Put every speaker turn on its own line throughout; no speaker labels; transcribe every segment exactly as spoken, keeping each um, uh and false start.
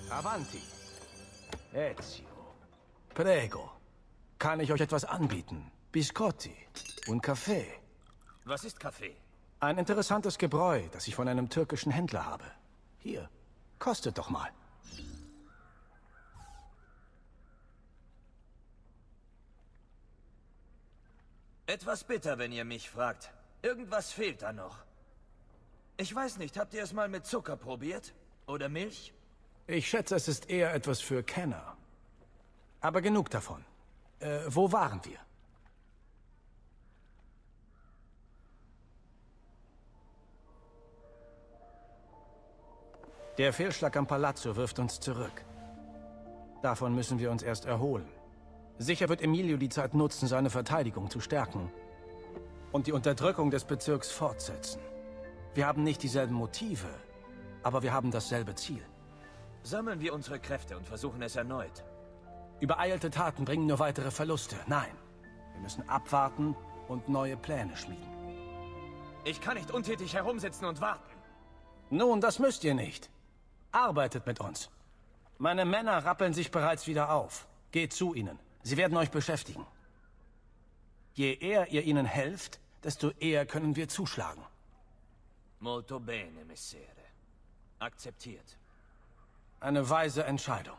Avanti. Ezio. Prego. Kann ich euch etwas anbieten? Biscotti. Und Kaffee.
Was ist Kaffee?
Ein interessantes Gebräu, das ich von einem türkischen Händler habe. Hier, kostet doch mal.
Etwas bitter, wenn ihr mich fragt. Irgendwas fehlt da noch. Ich weiß nicht, habt ihr es mal mit Zucker probiert? Oder Milch?
Ich schätze, es ist eher etwas für Kenner. Aber genug davon. Äh, wo waren wir? Der Fehlschlag am Palazzo wirft uns zurück. Davon müssen wir uns erst erholen. Sicher wird Emilio die Zeit nutzen, seine Verteidigung zu stärken. Und die Unterdrückung des Bezirks fortsetzen. Wir haben nicht dieselben Motive, aber wir haben dasselbe Ziel.
Sammeln wir unsere Kräfte und versuchen es erneut.
Übereilte Taten bringen nur weitere Verluste. Nein, wir müssen abwarten und neue Pläne schmieden.
Ich kann nicht untätig herumsitzen und warten.
Nun, das müsst ihr nicht. Arbeitet mit uns. Meine Männer rappeln sich bereits wieder auf. Geht zu ihnen. Sie werden euch beschäftigen. Je eher ihr ihnen helft, desto eher können wir zuschlagen.
Molto bene, Messere. Akzeptiert.
Eine weise Entscheidung.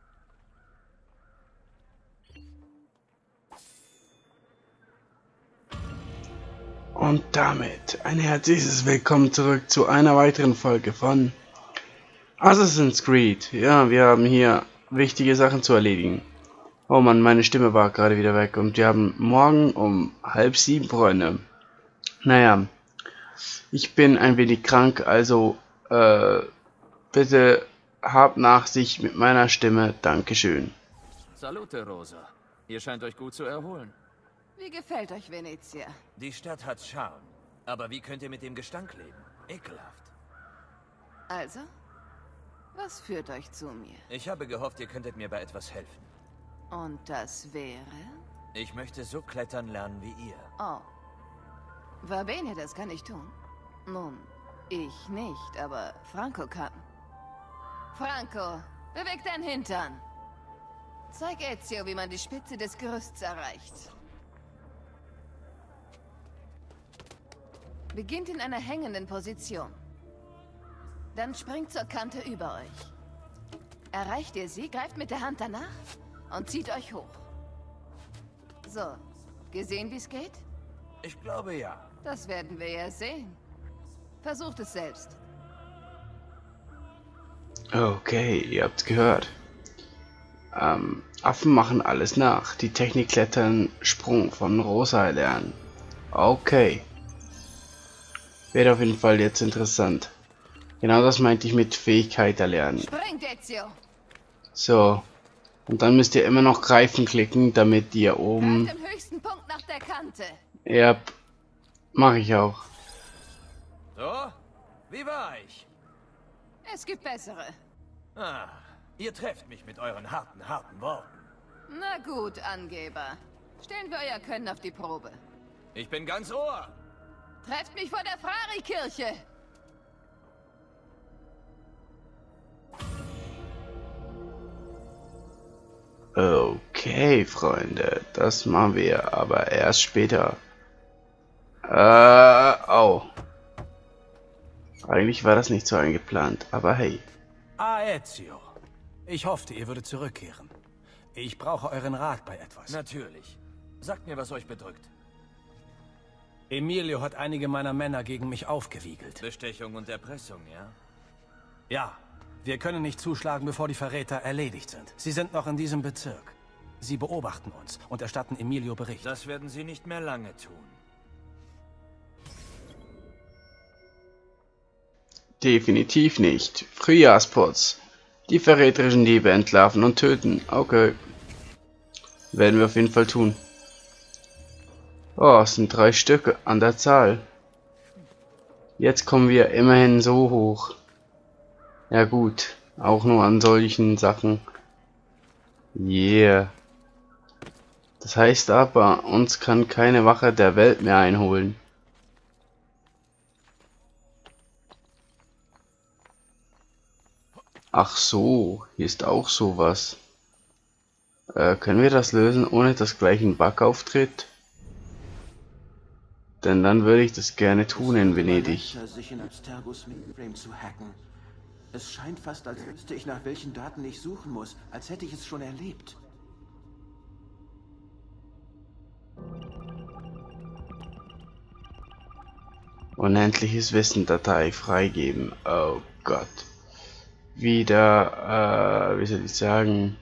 Und damit ein herzliches Willkommen zurück zu einer weiteren Folge von Assassin's Creed. Ja, wir haben hier wichtige Sachen zu erledigen. Oh Mann, meine Stimme war gerade wieder weg und wir haben morgen um halb sieben, Freunde. Naja, ich bin ein wenig krank, also äh, bitte habt Nachsicht mit meiner Stimme. Dankeschön.
Salute, Rosa. Ihr scheint euch gut zu erholen.
Wie gefällt euch Venezia?
Die Stadt hat Charme. Aber wie könnt ihr mit dem Gestank leben? Ekelhaft.
Also, was führt euch zu mir?
Ich habe gehofft, ihr könntet mir bei etwas helfen.
Und das wäre?
Ich möchte so klettern lernen wie ihr.
Oh. Va bene, das kann ich tun. Nun, ich nicht, aber Franco kann. Franco, beweg dein Hintern. Zeig Ezio, wie man die Spitze des Gerüsts erreicht. Beginnt in einer hängenden Position. Dann springt zur Kante über euch. Erreicht ihr sie, greift mit der Hand danach und zieht euch hoch. So, gesehen, wie es geht?
Ich glaube ja.
Das werden wir ja sehen. Versucht es selbst.
Okay, ihr habt's gehört. Ähm, Affen machen alles nach. Die Technik klettern, Sprung von Rosa lernen. Okay. Wird auf jeden Fall jetzt interessant. Genau das meinte ich mit Fähigkeit erlernen.
Springt, Ezio!
So. Und dann müsst ihr immer noch greifen klicken, damit ihr oben...
Greift im höchsten Punkt nach der Kante.
Ja, mache ich auch.
So? Wie war ich?
Es gibt bessere.
Ah, ihr trefft mich mit euren harten, harten Worten.
Na gut, Angeber. Stellen wir euer Können auf die Probe.
Ich bin ganz Ohr.
Trefft mich vor der Frari-Kirche!
Okay, Freunde, das machen wir aber erst später. Äh, au. Eigentlich war das nicht so eingeplant, aber hey.
Ah, Ezio. Ich hoffte, ihr würdet zurückkehren. Ich brauche euren Rat bei etwas.
Natürlich. Sagt mir, was euch bedrückt.
Emilio hat einige meiner Männer gegen mich aufgewiegelt.
Bestechung und Erpressung, ja?
Ja, wir können nicht zuschlagen, bevor die Verräter erledigt sind. Sie sind noch in diesem Bezirk. Sie beobachten uns und erstatten Emilio Bericht.
Das werden sie nicht mehr lange tun.
Definitiv nicht. Frühjahrsputz. Die verräterischen Diebe entlarven und töten. Okay. Werden wir auf jeden Fall tun. Oh, es sind drei Stücke an der Zahl. Jetzt kommen wir immerhin so hoch. Ja gut, auch nur an solchen Sachen. Yeah. Das heißt aber, uns kann keine Wache der Welt mehr einholen. Ach so, hier ist auch sowas. Äh, können wir das lösen, ohne dass gleich ein Bug auftritt? Denn dann würde ich das gerne tun in Venedig.
Sich in Abstergos Mainframe zu hacken. Es scheint fast, als wüsste ich, nach welchen Daten ich suchen muss, als hätte ich es schon erlebt.
Unendliches Wissen Datei freigeben. Oh Gott. Wieder, äh, wie soll ich sagen,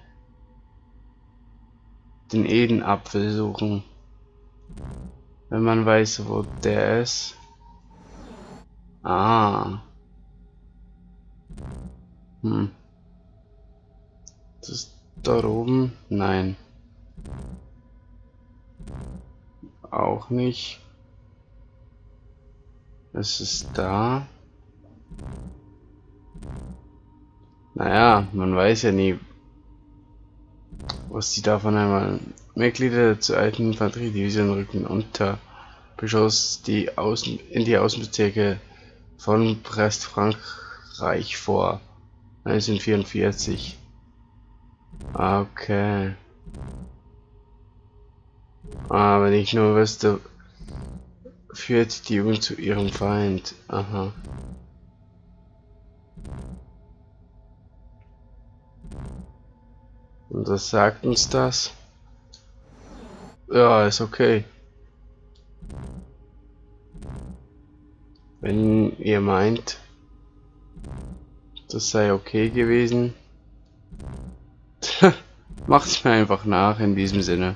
den Edenapfel suchen. Wenn man weiß, wo der ist. Ah. Hm. Das ist dort oben? Nein. Auch nicht. Es ist da. Naja, man weiß ja nie, was die davon einmal. Mitglieder zur alten Infanteriedivision rücken unter Beschuss die Außen in die Außenbezirke von Brest-Frankreich vor. neunzehnhundertvierundvierzig. Okay. Ah, wenn ich nur wüsste, führt die Jugend zu ihrem Feind. Aha. Und was sagt uns das? Ja, ist okay. Wenn ihr meint, das sei okay gewesen, macht's mir einfach nach in diesem Sinne.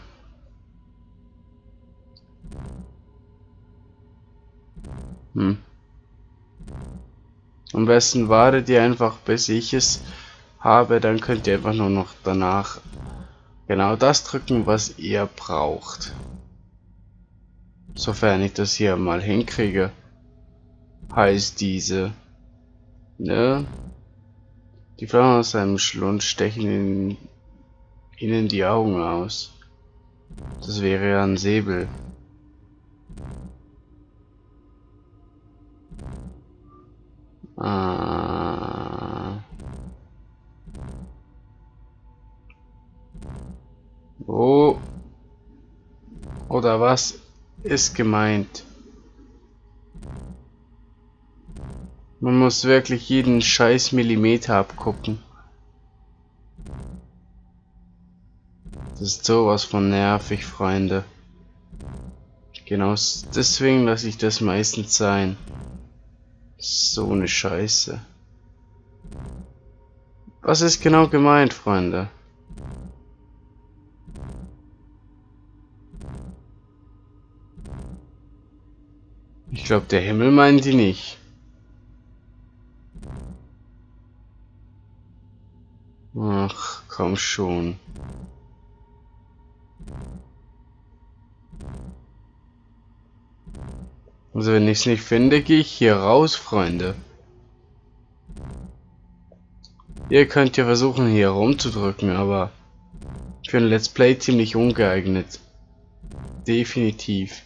Hm. Am besten wartet ihr einfach, bis ich es habe, dann könnt ihr einfach nur noch danach genau das drücken, was ihr braucht. Sofern ich das hier mal hinkriege. Heißt diese, ne? Die Flammen aus seinem Schlund stechen in, ihnen die Augen aus. Das wäre ja ein Säbel. Ah. Wo oder was ist gemeint? Man muss wirklich jeden scheiß Millimeter abgucken. Das ist sowas von nervig, Freunde. Genau deswegen lasse ich das meistens sein. So eine Scheiße. Was ist genau gemeint, Freunde? Ich glaube, der Himmel meint die nicht. Ach, komm schon. Also wenn ich es nicht finde, gehe ich hier raus, Freunde. Ihr könnt ja versuchen, hier rumzudrücken, aber für ein Let's Play ziemlich ungeeignet. Definitiv.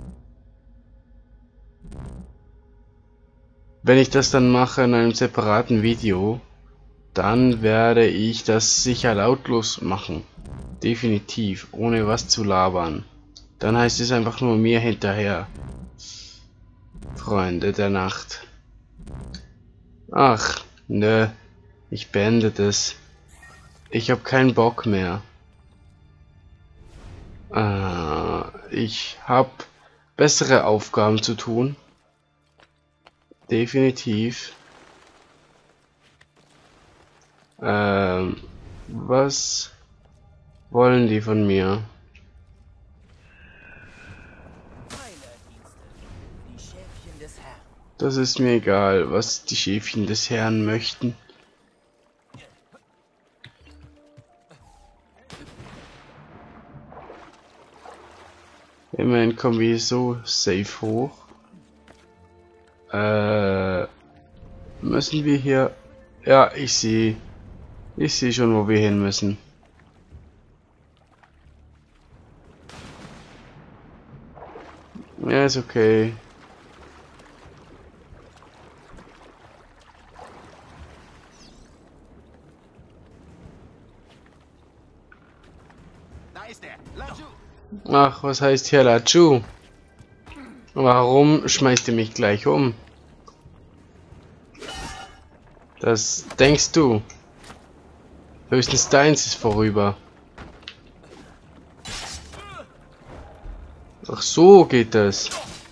Wenn ich das dann mache in einem separaten Video, dann werde ich das sicher lautlos machen. Definitiv, ohne was zu labern. Dann heißt es einfach nur mir hinterher. Freunde der Nacht. Ach, nö. Ich beende das. Ich habe keinen Bock mehr. Äh, ich habe bessere Aufgaben zu tun. Definitiv. Ähm, was wollen die von mir? Das ist mir egal, was die Schäfchen des Herrn möchten. Immerhin kommen wir so safe hoch. Äh, müssen wir hier... Ja, ich sehe... Ich sehe schon, wo wir hin müssen. Ja, ist okay. Ach, was heißt hier Laju? Warum schmeißt ihr mich gleich um? Das denkst du. Höchstens deins ist vorüber. Ach so geht das.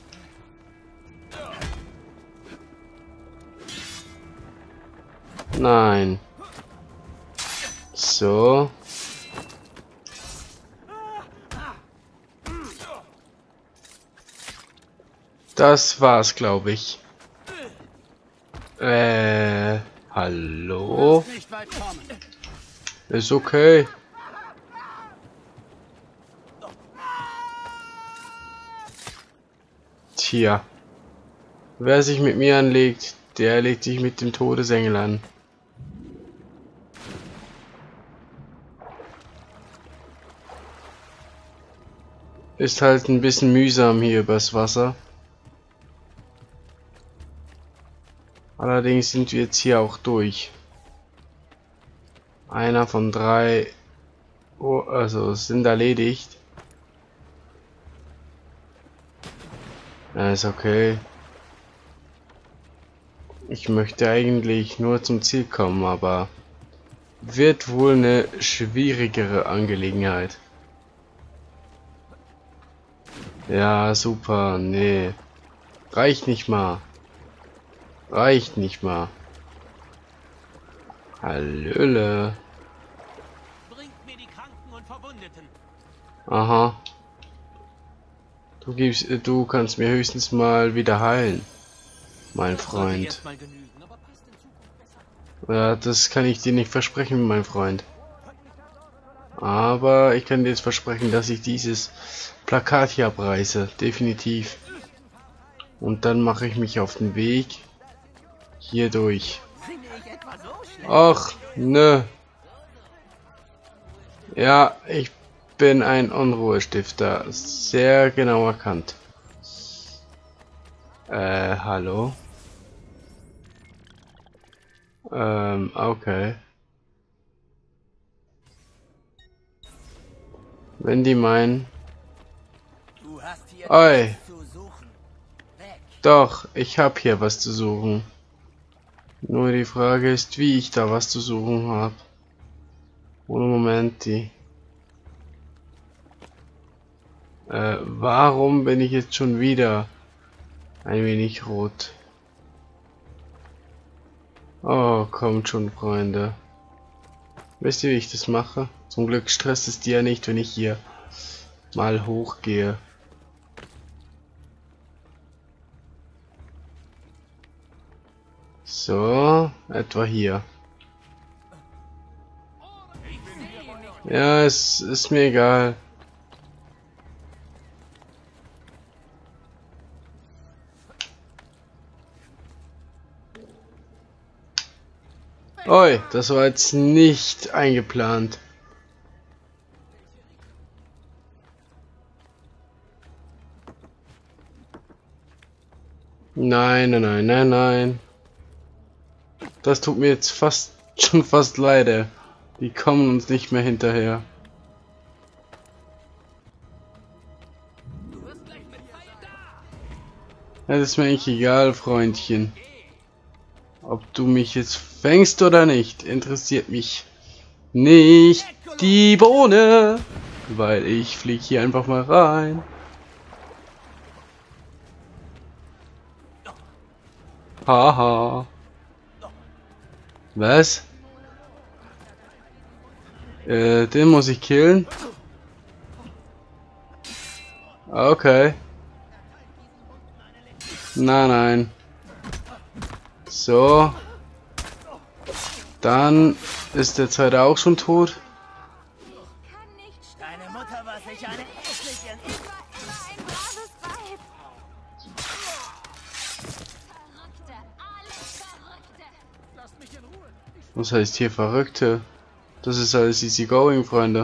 Nein. So. Das war's, glaube ich. Äh, hallo? Ist okay. Tja. Wer sich mit mir anlegt, der legt sich mit dem Todesengel an. Ist halt ein bisschen mühsam hier übers Wasser. Allerdings sind wir jetzt hier auch durch. Einer von drei, oh, also sind erledigt. Ja, ist okay. Ich möchte eigentlich nur zum Ziel kommen, aber wird wohl eine schwierigere Angelegenheit. Ja, super, nee. Reicht nicht mal. Reicht nicht mal. Hallöle.
Bringt mir die Kranken und Verwundeten.
Aha. Du gibst, du kannst mir höchstens mal wieder heilen, mein Freund. Ja, das kann ich dir nicht versprechen, mein Freund. Aber ich kann dir jetzt versprechen, dass ich dieses Plakat hier abreiße, definitiv. Und dann mache ich mich auf den Weg hier durch. Ach, ne. Ja, ich bin ein Unruhestifter. Sehr genau erkannt. Äh, hallo? Ähm, okay. Wenn die meinen... Oi. Doch, ich hab hier was zu suchen. Nur die Frage ist, wie ich da was zu suchen habe. Ohne Moment, die. Äh, warum bin ich jetzt schon wieder ein wenig rot? Oh, kommt schon, Freunde. Wisst ihr, wie ich das mache? Zum Glück stresst es dir ja nicht, wenn ich hier mal hochgehe. So, etwa hier. Ja, es ist mir egal. Oi, das war jetzt nicht eingeplant. Nein, nein, nein, nein, nein. Das tut mir jetzt fast schon fast leid. Die kommen uns nicht mehr hinterher. Ja, das ist mir eigentlich egal, Freundchen. Ob du mich jetzt fängst oder nicht, interessiert mich nicht die Bohne. Weil ich fliege hier einfach mal rein. Haha. Was? Äh, den muss ich killen. Okay. Nein, nein. So. Dann ist der zweite auch schon tot.
Deine Mutter war sicher eine hässliche.
Ich war immer ein braves Weib. Verrückte, alles Verrückte.
Lasst mich in Ruhe.
Was heißt hier Verrückte? Das ist alles easy going, Freunde.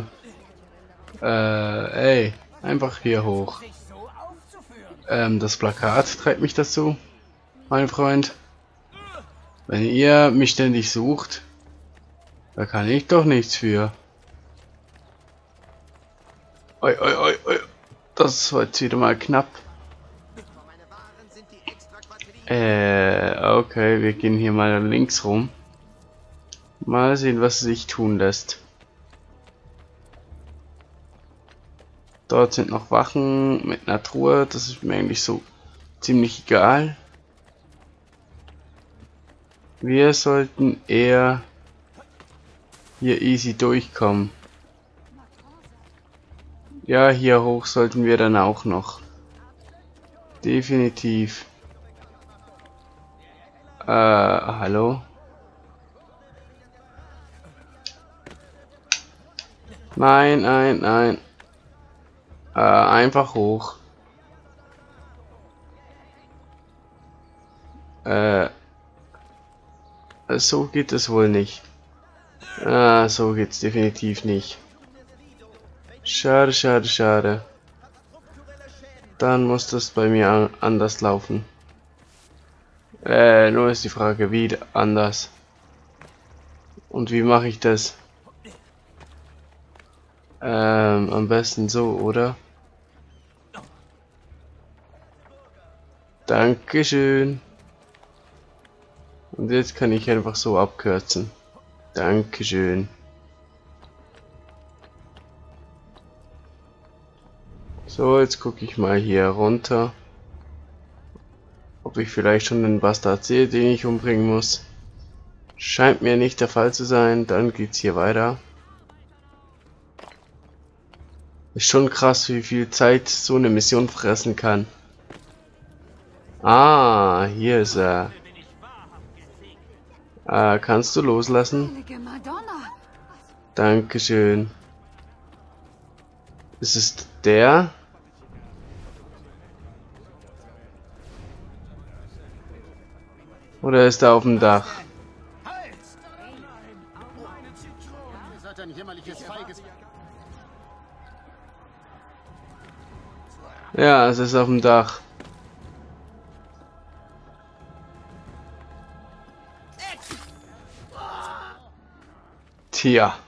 Äh, ey. Einfach hier hoch. Ähm, das Plakat treibt mich dazu, mein Freund. Wenn ihr mich ständig sucht, da kann ich doch nichts für. Oi, oi, oi, oi. Das war jetzt wieder mal knapp. Äh, okay, wir gehen hier mal links rum. Mal sehen, was sich tun lässt. Dort sind noch Wachen mit einer Truhe. Das ist mir eigentlich so ziemlich egal. Wir sollten eher hier easy durchkommen. Ja, hier hoch sollten wir dann auch noch. Definitiv. Äh, hallo? Nein, nein, nein. Äh, einfach hoch. Äh, so geht es wohl nicht. Ah, so geht's definitiv nicht. Schade, schade, schade. Dann muss das bei mir an anders laufen. Äh, nur ist die Frage, wie anders. Und wie mache ich das? Ähm, am besten so, oder? Dankeschön. Und jetzt kann ich einfach so abkürzen. Dankeschön. So, jetzt gucke ich mal hier runter. Ob ich vielleicht schon den Bastard sehe, den ich umbringen muss. Scheint mir nicht der Fall zu sein. Dann geht's hier weiter. Ist schon krass, wie viel Zeit so eine Mission fressen kann. Ah, hier ist er. Äh, kannst du loslassen? Dankeschön. Ist es der? Oder ist er auf dem Dach? Ja, es ist auf dem Dach. Tja.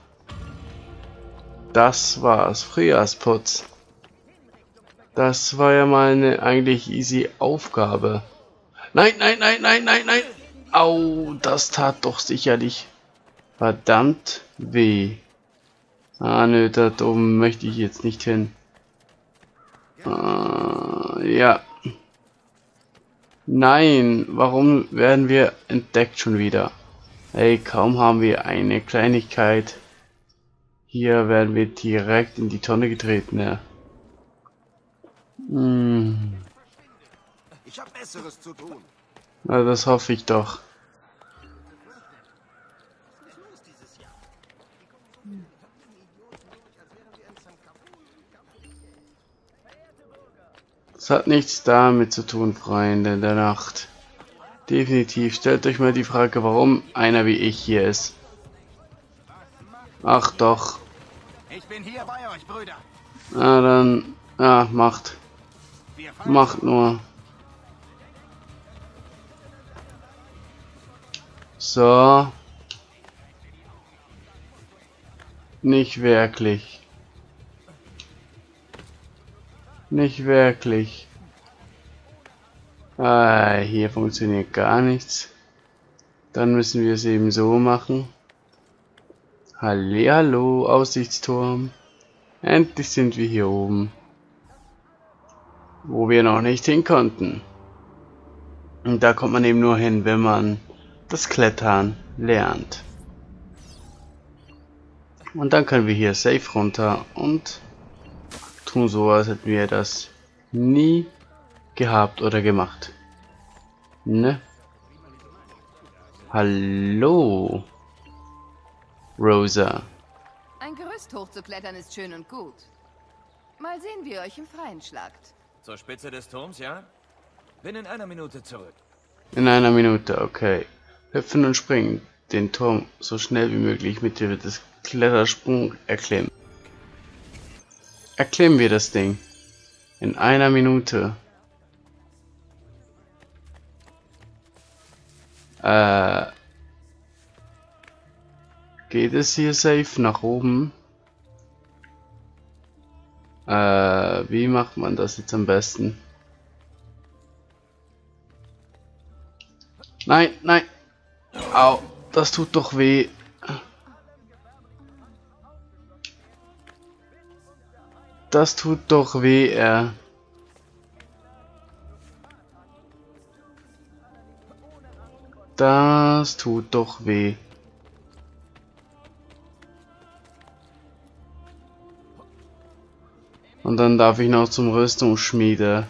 Das war's. Frühjahrsputz. Das war ja mal eine eigentlich easy Aufgabe. Nein, nein, nein, nein, nein, nein. Au, das tat doch sicherlich verdammt weh. Ah, nö, da oben möchte ich jetzt nicht hin. Uh, ja. Nein, warum werden wir entdeckt schon wieder? Hey, kaum haben wir eine Kleinigkeit. Hier werden wir direkt in die Tonne getreten, ja. Hm.
Ich hab Besseres zu tun.
Na, das hoffe ich doch. Das hat nichts damit zu tun, Freunde der Nacht. Definitiv. Stellt euch mal die Frage, warum einer wie ich hier ist. Ach doch.
Ich bin hier bei euch, Brüder.
Na dann, ja, macht. Macht nur. So. Nicht wirklich. Nicht wirklich. Ah, hier funktioniert gar nichts. Dann müssen wir es eben so machen. Hallihallo, Aussichtsturm. Endlich sind wir hier oben. Wo wir noch nicht hin konnten. Und da kommt man eben nur hin, wenn man das Klettern lernt. Und dann können wir hier safe runter und tun so, als hätten wir das nie gehabt oder gemacht. Ne? Hallo, Rosa.
Ein Gerüst hochzuklettern ist schön und gut. Mal sehen, wie ihr euch im Freien schlagt.
Zur Spitze des Turms, ja? Bin in einer Minute zurück.
In einer Minute, okay. Hüpfen und springen. Den Turm so schnell wie möglich mit Hilfe des Klettersprung erklimmen. Erklimmen wir das Ding. In einer Minute. Äh. Geht es hier safe nach oben? Äh, wie macht man das jetzt am besten? Nein, nein. Au, das tut doch weh. Das tut doch weh, er. Das tut doch weh. Und dann darf ich noch zum Rüstungsschmiede.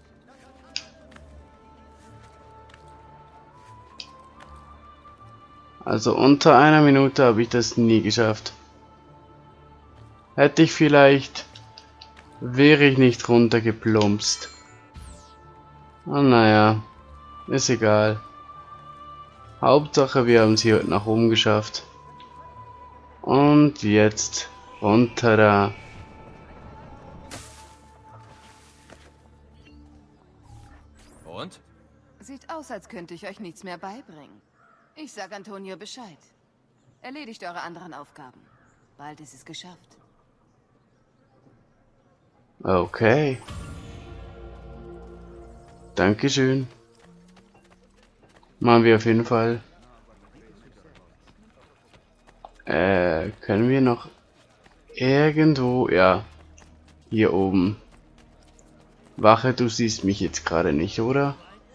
Also unter einer Minute habe ich das nie geschafft. Hätte ich vielleicht, wäre ich nicht runtergeplumpst. Oh, naja, ist egal. Hauptsache wir haben es hier nach oben geschafft. Und jetzt runter da.
Und?
Sieht aus, als könnte ich euch nichts mehr beibringen. Ich sag Antonio Bescheid. Erledigt eure anderen Aufgaben. Bald ist es geschafft.
Okay. Dankeschön. Machen wir auf jeden Fall. Äh, können wir noch irgendwo, ja, hier oben. Wache, du siehst mich jetzt gerade nicht, oder?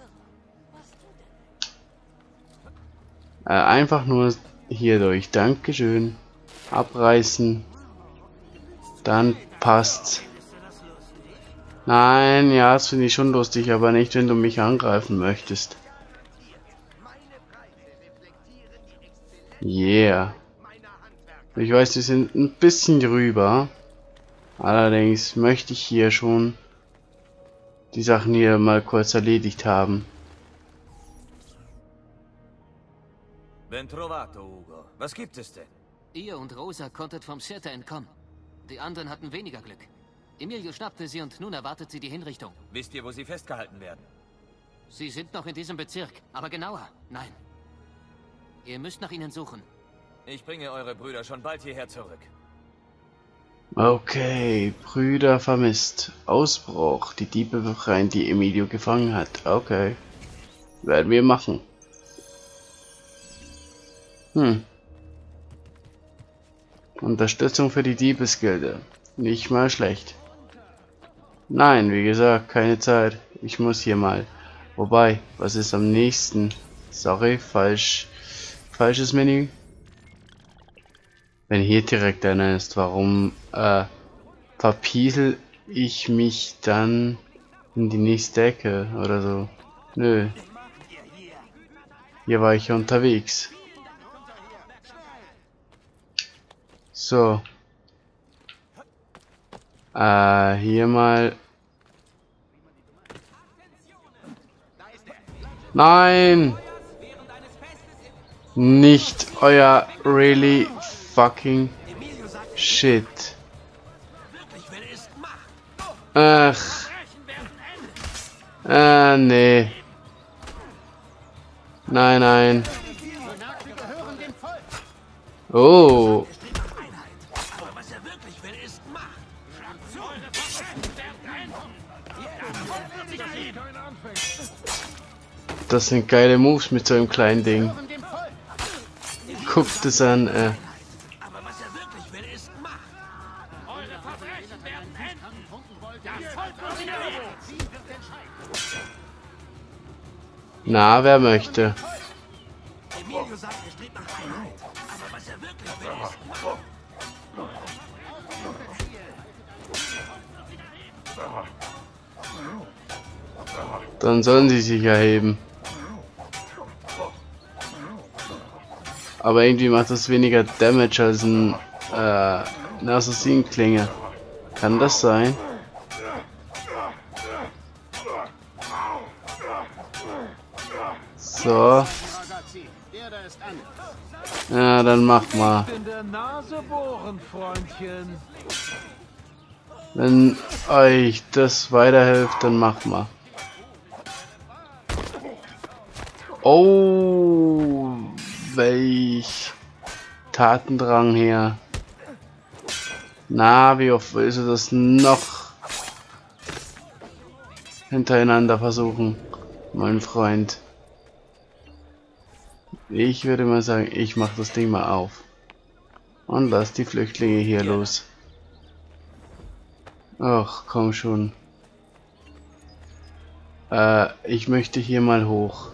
Äh, einfach nur hier durch. Dankeschön. Abreißen. Dann passt's. Nein, ja, das finde ich schon lustig, aber nicht, wenn du mich angreifen möchtest. Yeah. Ich weiß, wir sind ein bisschen drüber. Allerdings möchte ich hier schon die Sachen hier mal kurz erledigt haben.
Ben trovato, Ugo. Was gibt es denn?
Ihr und Rosa konntet vom Cirta entkommen. Die anderen hatten weniger Glück. Emilio schnappte sie und nun erwartet sie die Hinrichtung.
Wisst ihr, wo sie festgehalten werden?
Sie sind noch in diesem Bezirk, aber genauer, nein. Ihr müsst nach ihnen suchen.
Ich bringe eure Brüder schon bald hierher zurück.
Okay, Brüder vermisst. Ausbruch. Die Diebe befreien, die Emilio gefangen hat. Okay. Werden wir machen. Hm. Unterstützung für die Diebesgilde. Nicht mal schlecht. Nein, wie gesagt, keine Zeit. Ich muss hier mal. Wobei, was ist am nächsten? Sorry, falsch. Falsches Menü. Wenn hier direkt einer ist, warum äh, verpiesel ich mich dann in die nächste Ecke oder so? Nö. Hier war ich ja unterwegs. So. Äh, hier mal. Nein! Nicht euer really fucking shit. Ach. Äh, nee. Nein, nein. Oh. Das sind geile Moves mit so einem kleinen Ding. Guckt es an, äh. Na, wer möchte? Dann sollen sie sich erheben. Aber irgendwie macht das weniger Damage als ein, äh, eine Assassinenklinge. Kann das sein? So. Ja, dann mach mal. Wenn euch das weiterhilft, dann macht mal. Oh, welch Tatendrang her. Na, wie oft willst du das noch hintereinander versuchen, mein Freund. Ich würde mal sagen, ich mache das Ding mal auf. Und lass die Flüchtlinge hier
Ja.
los. Ach, komm schon. Äh, ich möchte hier mal hoch.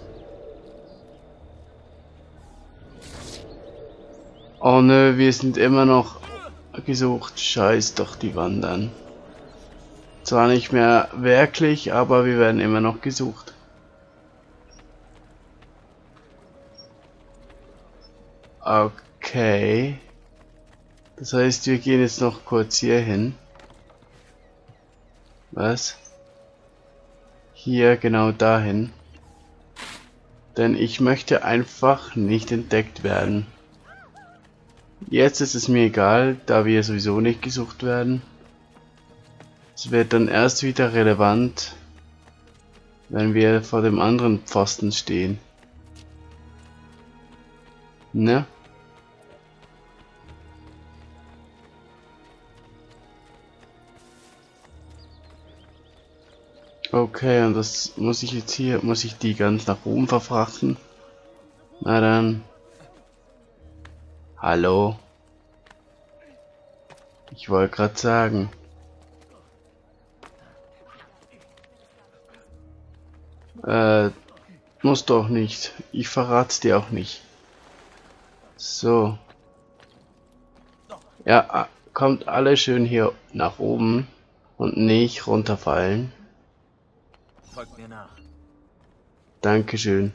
Oh nö, wir sind immer noch gesucht. Scheiß doch die Wandern. Zwar nicht mehr wirklich, aber wir werden immer noch gesucht. Okay. Das heißt, wir gehen jetzt noch kurz hier hin. Was? Hier genau dahin. Denn ich möchte einfach nicht entdeckt werden. Jetzt ist es mir egal, da wir sowieso nicht gesucht werden. Es wird dann erst wieder relevant, wenn wir vor dem anderen Pfosten stehen. Ne? Okay, und das muss ich jetzt hier, muss ich die ganz nach oben verfrachten? Na dann. Hallo? Ich wollte gerade sagen. Äh, muss doch nicht. Ich verrat's dir auch nicht. So. Ja, kommt alle schön hier nach oben und nicht runterfallen.
Folgt mir nach.
Dankeschön.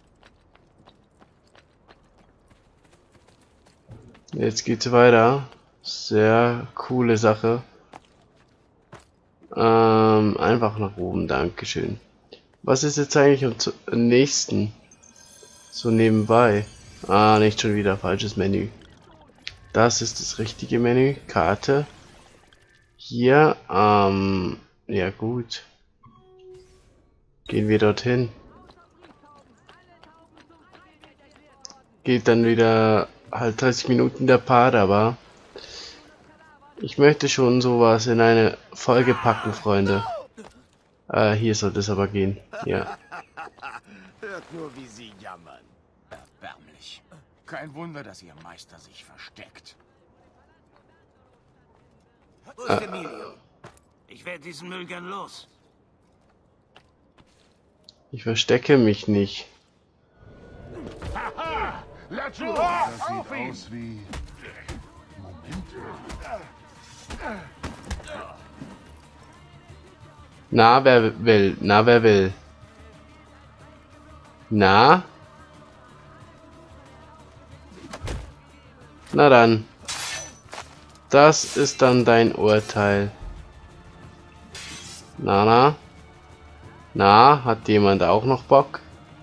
Jetzt geht's weiter. Sehr coole Sache. Ähm, einfach nach oben, Dankeschön. Was ist jetzt eigentlich am nächsten? So nebenbei. Ah, nicht schon wieder falsches Menü. Das ist das richtige Menü. Karte. Hier, ähm, ja gut. Gehen wir dorthin. Geht dann wieder halt dreißig Minuten der Part, aber ich möchte schon sowas in eine Folge packen, Freunde. Äh, hier sollte es aber gehen. Ja.
Hört nur, wie sie jammern. Erbärmlich. Kein Wunder, dass ihr Meister sich versteckt.
Wo ist Emilio? Ich werde diesen Müll gern los.
Ich verstecke mich nicht.
Haha! Let's go! Das sieht aus wie... Moment.
Na, wer will? Na, wer will? Na? Na dann. Das ist dann dein Urteil. Na, na? Na, hat jemand auch noch Bock?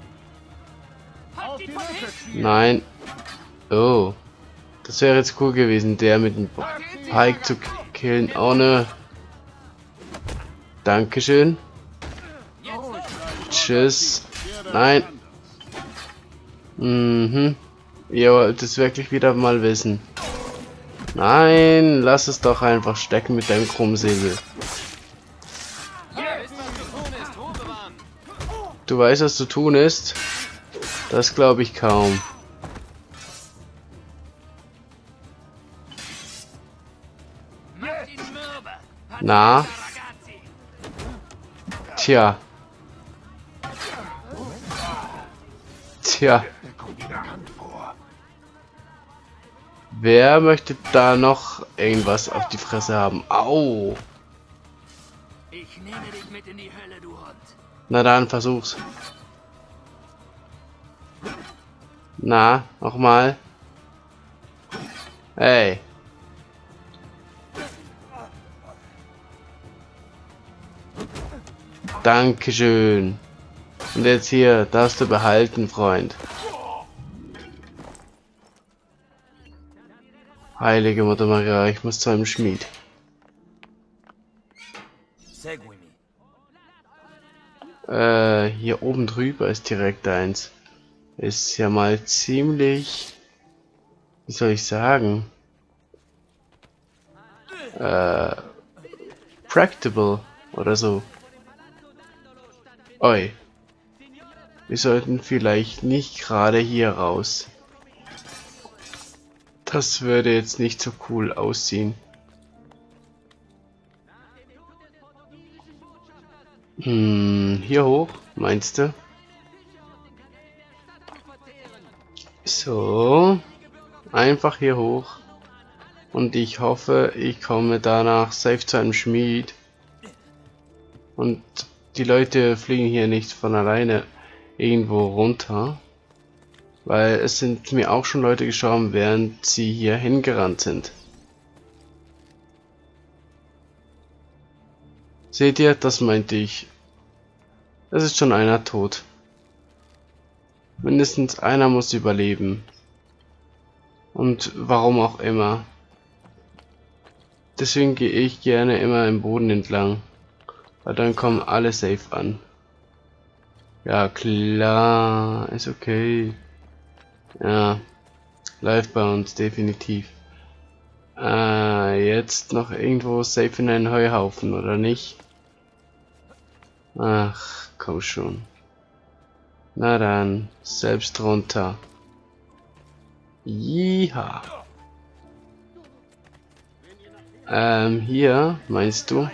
Nein. Oh. Das wäre jetzt cool gewesen, der mit dem Pike zu killen. Oh ne. Dankeschön. Tschüss. Nein. Mhm. Ihr wollt es wirklich wieder mal wissen. Nein, lass es doch einfach stecken mit deinem Krummsäbel. Du weißt, was zu tun ist? Das glaube ich kaum. Na? Tja. Tja. Wer möchte da noch irgendwas auf die Fresse haben? Au!
Ich nehme dich mit in die Hölle, du Hund.
Na dann, versuch's. Na, nochmal. Hey. Dankeschön. Und jetzt hier, darfst du behalten, Freund. Heilige Mutter Maria, ich muss zu einem Schmied.
Seguimi.
Äh, hier oben drüber ist direkt eins. Ist ja mal ziemlich... Wie soll ich sagen? Äh... Practicable oder so. Oi. Wir sollten vielleicht nicht gerade hier raus. Das würde jetzt nicht so cool aussehen. Hm, hier hoch, meinst du? So. Einfach hier hoch. Und ich hoffe, ich komme danach safe zu einem Schmied. Und die Leute fliegen hier nicht von alleine irgendwo runter. Weil es sind mir auch schon Leute gestorben, während sie hier hingerannt sind. Seht ihr, das meinte ich. Es ist schon einer tot. Mindestens einer muss überleben. Und warum auch immer. Deswegen gehe ich gerne immer im Boden entlang. Weil dann kommen alle safe an. Ja klar, ist okay. Ja, läuft bei uns definitiv. Äh, jetzt noch irgendwo safe in einen Heuhaufen, oder nicht? Ach, komm schon. Na dann, selbst runter. Jiha. Ähm, hier, meinst du?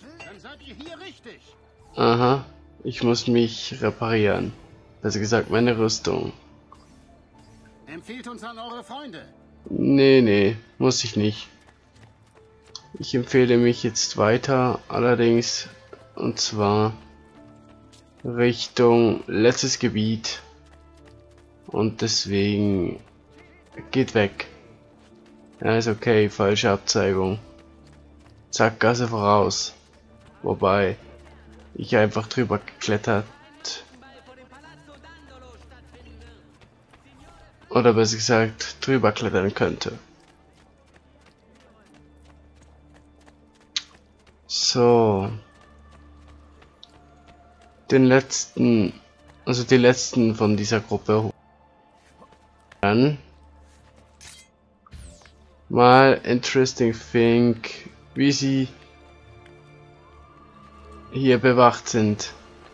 Aha, ich muss mich reparieren. Also gesagt, meine Rüstung.
Empfehlt uns an eure Freunde.
Nee, nee, muss ich nicht. Ich empfehle mich jetzt weiter, allerdings, und zwar Richtung letztes Gebiet. Und deswegen geht weg. Ja, ist okay, falsche Abzweigung. Zack, Gasse voraus. Wobei ich einfach drüber geklettert. Oder besser gesagt, drüber klettern könnte. So. Den letzten, also die letzten von dieser Gruppe. Dann mal interesting thing, wie sie hier bewacht sind.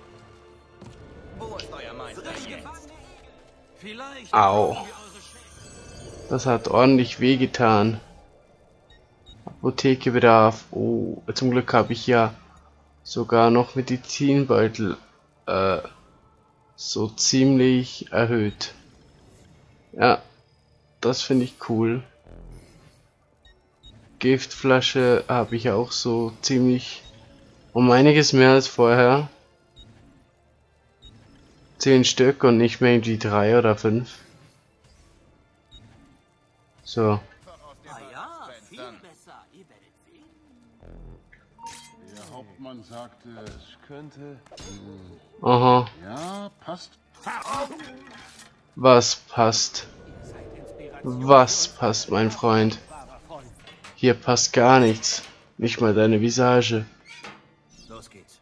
Au. Das hat ordentlich wehgetan. Apothekebedarf. Oh, zum Glück habe ich ja sogar noch Medizinbeutel äh, so ziemlich erhöht. Ja, das finde ich cool. Giftflasche habe ich auch so ziemlich um einiges mehr als vorher. Zehn Stück und nicht mehr irgendwie drei oder fünf. So.
Der Hauptmann sagte, es könnte...
Aha.
Ja, passt.
Was passt? Was passt, mein Freund? Hier passt gar nichts. Nicht mal deine Visage.
Los geht's.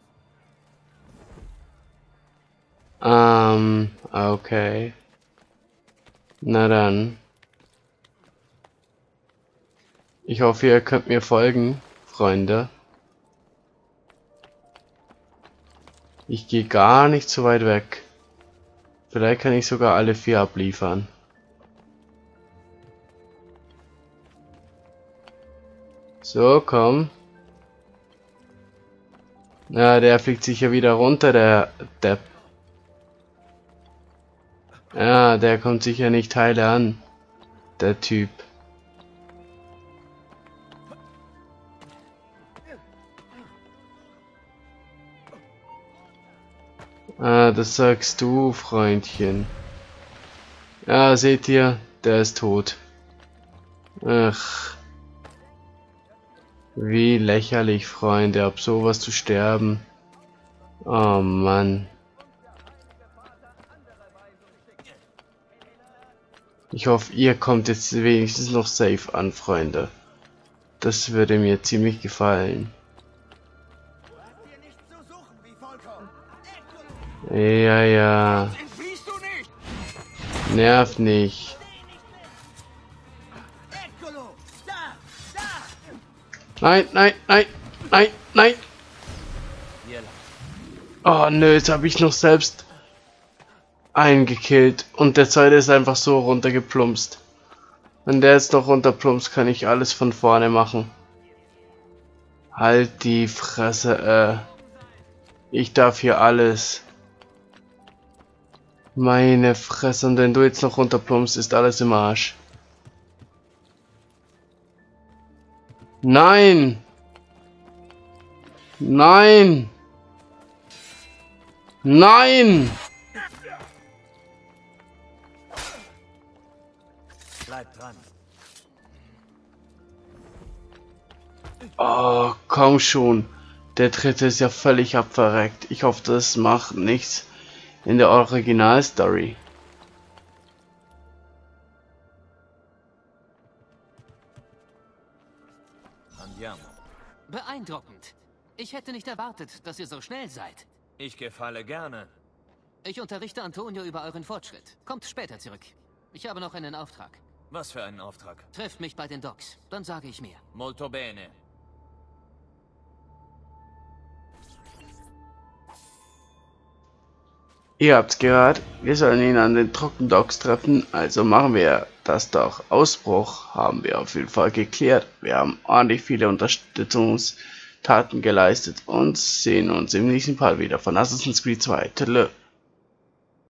Ähm, okay. Na dann. Ich hoffe, ihr könnt mir folgen, Freunde. Ich gehe gar nicht so weit weg. Vielleicht kann ich sogar alle vier abliefern. So, komm. Na, der fliegt sicher wieder runter, der Depp. Ja, der kommt sicher nicht heile an. Der Typ. Ah, das sagst du, Freundchen. Ja, seht ihr, der ist tot. Ach. Wie lächerlich, Freunde, ab sowas zu sterben. Oh Mann. Ich hoffe, ihr kommt jetzt wenigstens noch safe an, Freunde. Das würde mir ziemlich gefallen. Ja, ja. Nerv nicht. Nein, nein, nein, nein, nein. Oh nö, jetzt habe ich noch selbst eingekillt und der zweite ist einfach so runtergeplumpst. Wenn der jetzt noch runterplumpst, kann ich alles von vorne machen. Halt die Fresse, äh. Ich darf hier alles. Meine Fresse, und wenn du jetzt noch runterplumpst, ist alles im Arsch. Nein! Nein! Nein!
Bleib dran.
Oh, komm schon. Der dritte ist ja völlig abverreckt. Ich hoffe, das macht nichts in der Originalstory.
Andiamo.
Beeindruckend. Ich hätte nicht erwartet, dass ihr so schnell seid.
Ich gefalle gerne.
Ich unterrichte Antonio über euren Fortschritt. Kommt später zurück. Ich habe noch einen Auftrag.
Was für einen Auftrag?
Trefft mich bei den Docks, dann sage ich mehr.
Molto bene.
Ihr habt's gehört, wir sollen ihn an den Trockendocks treffen, also machen wir das doch. Ausbruch haben wir auf jeden Fall geklärt. Wir haben ordentlich viele Unterstützungstaten geleistet und sehen uns im nächsten Part wieder von Assassin's Creed zwei. Tschüss.